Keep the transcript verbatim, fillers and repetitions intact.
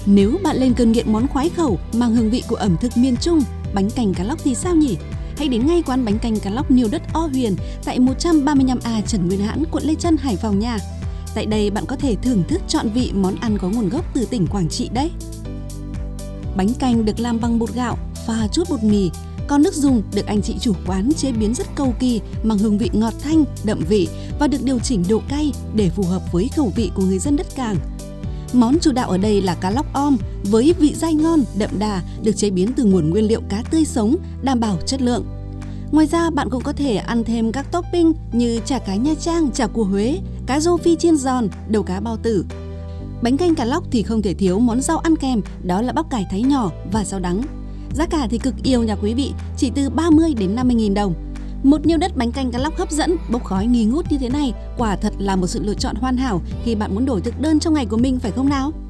Nếu bạn lên cơn nghiện món khoái khẩu mang hương vị của ẩm thực miền Trung, bánh canh cá lóc thì sao nhỉ? Hãy đến ngay quán bánh canh cá lóc Nhiều Đất O Huyền tại một trăm ba mươi lăm A Trần Nguyên Hãn, quận Lê Chân, Hải Phòng nha. Tại đây bạn có thể thưởng thức trọn vị món ăn có nguồn gốc từ tỉnh Quảng Trị đấy. Bánh canh được làm bằng bột gạo, pha chút bột mì, còn nước dùng được anh chị chủ quán chế biến rất cầu kỳ, mang hương vị ngọt thanh, đậm vị và được điều chỉnh độ cay để phù hợp với khẩu vị của người dân đất Cảng. Món chủ đạo ở đây là cá lóc om với vị dai ngon, đậm đà, được chế biến từ nguồn nguyên liệu cá tươi sống, đảm bảo chất lượng. Ngoài ra bạn cũng có thể ăn thêm các topping như chả cá Nha Trang, chả cua Huế, cá rô phi chiên giòn, đầu cá bao tử. Bánh canh cá lóc thì không thể thiếu món rau ăn kèm, đó là bắp cải thái nhỏ và rau đắng. Giá cả thì cực yêu nha quý vị, chỉ từ ba mươi đến năm mươi nghìn đồng. Một Nhiều Đất bánh canh cá lóc hấp dẫn, bốc khói nghi ngút như thế này, quả thật là một sự lựa chọn hoàn hảo khi bạn muốn đổi thực đơn trong ngày của mình, phải không nào?